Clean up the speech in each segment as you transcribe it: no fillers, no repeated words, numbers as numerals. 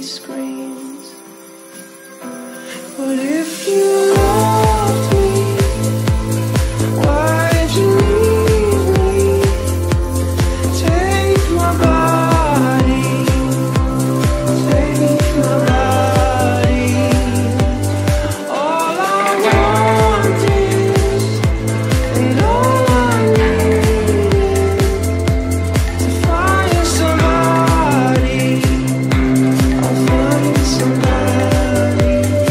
screams. But if you loved me, why'd you leave me? Take my body, take my body. All I want is, and all I need is to find somebody. I'll find somebody.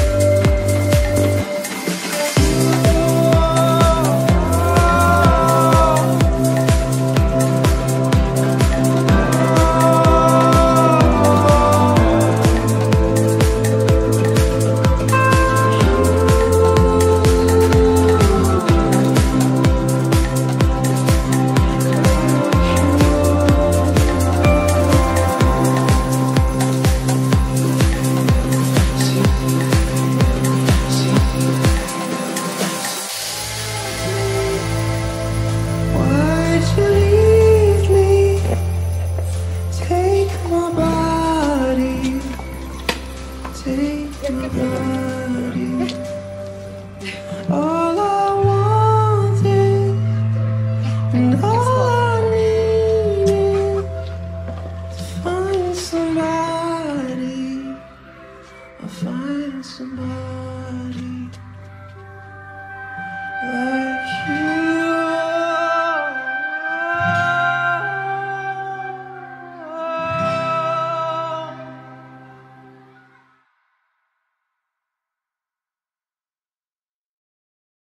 Why'd you leave me? Take my body, take my body. All I want is, and all I need is to find somebody. I'll find somebody.